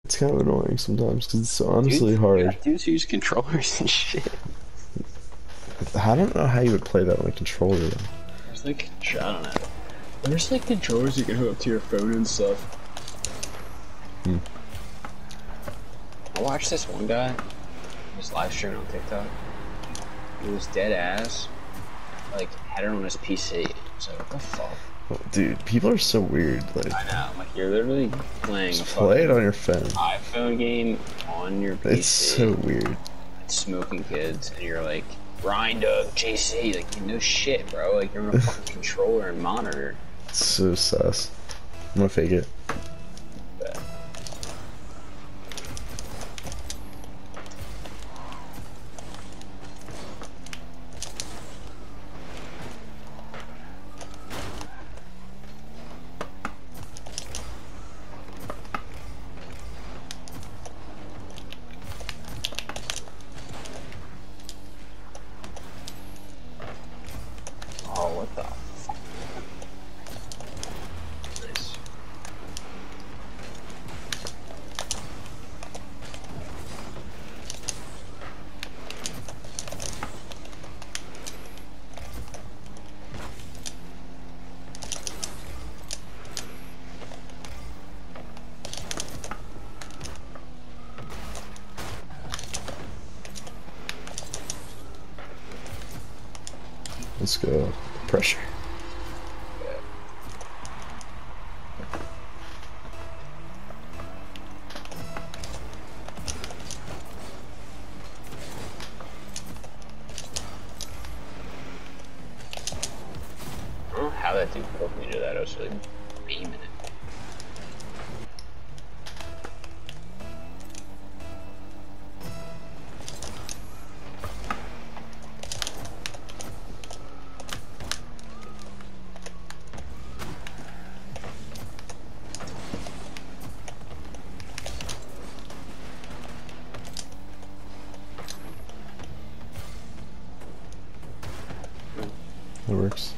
It's kind of annoying sometimes because it's honestly Dude, you hard. got dudes who use controllers and shit. I don't know how you would play that on a controller though. There's like, I don't know. There's like controllers you can hook up to your phone and stuff. Hmm. I watched this one guy, this live stream on TikTok. He was dead ass, like had it on his PC. So what the fuck? Oh, dude, people are so weird. Like, I know, like you're literally playing a play it on your phone. iPhone game on your PC. It's so weird. Smoking kids, and you're like, grind up, JC, like, no shit, bro. Like, you're on a fucking controller and monitor. It's so sus. I'm gonna fake it. But oh, what the fuck? Nice. Let's go. Pressure. I don't know how that dude broke me to that. I was really beaming it. It works.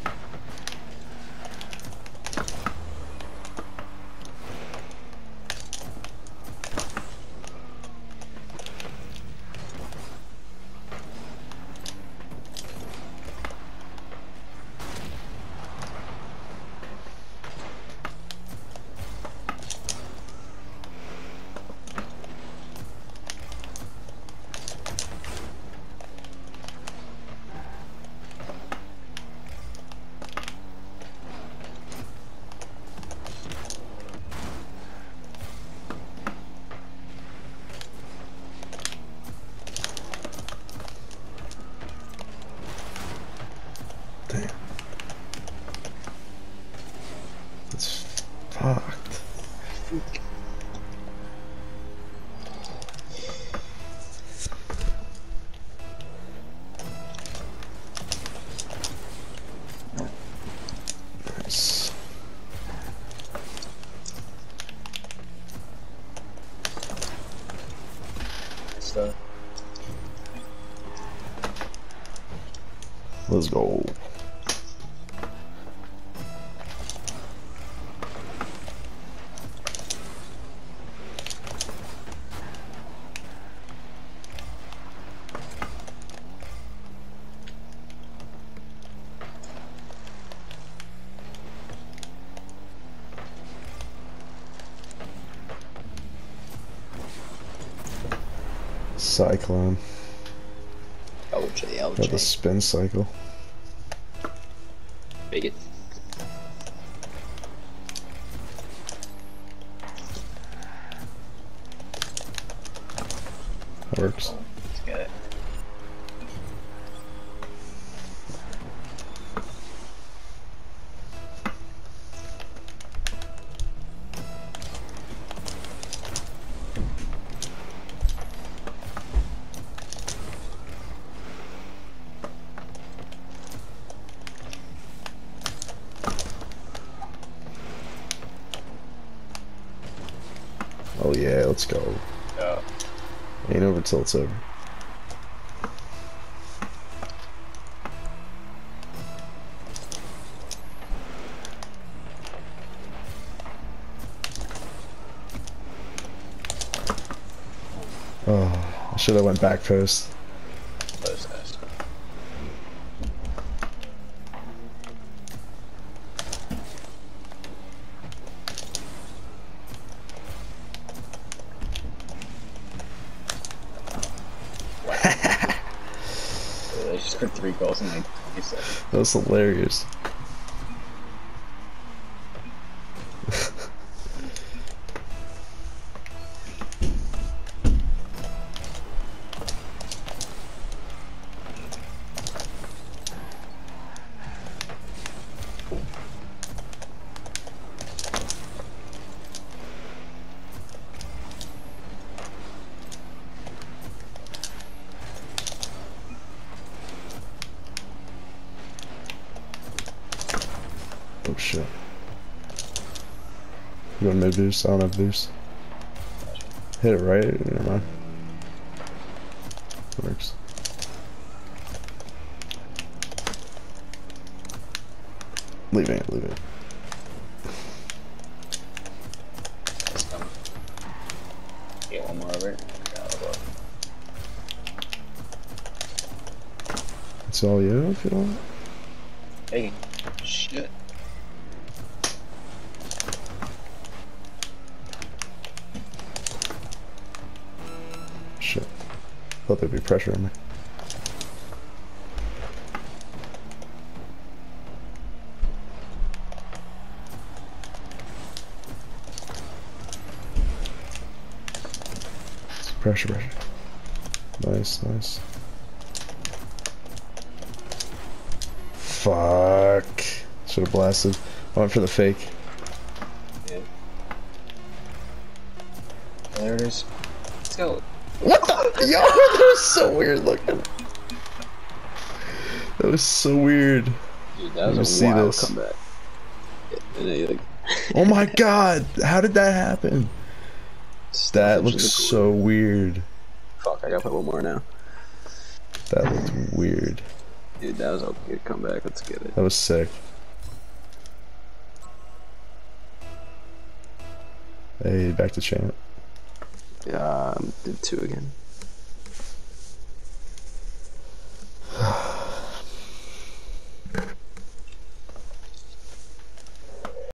Damn. It's fucked. Nice. So, Let's go. Cyclone. LJ, Got the LJ. spin cycle. Make it. Works. Let's get it. Oh yeah, let's go. Yeah. Ain't over till it's over. Oh, I should have went back post. Close this. They just scored 3 goals in like 20 seconds. That was hilarious. Oh shit. You want mid boost? I don't have boost. Hit it right? Never mind. Works. Leaving it, leave it. Get one more over it. It's all you if you want. Hey, shit. Shit. Thought there'd be pressure on me. Pressure. Nice, nice. Fuck. Should have blasted. I went for the fake. Yeah. There it is. Let's go. What the? Yo, that was so weird looking. That was so weird. Dude, that was a wild comeback. Oh my god, how did that happen? That looks so weird. Fuck, I gotta put one more now. That looked weird. Dude, that was a good comeback. Let's get it. That was sick. Hey, back to champ. Yeah, did 2 again.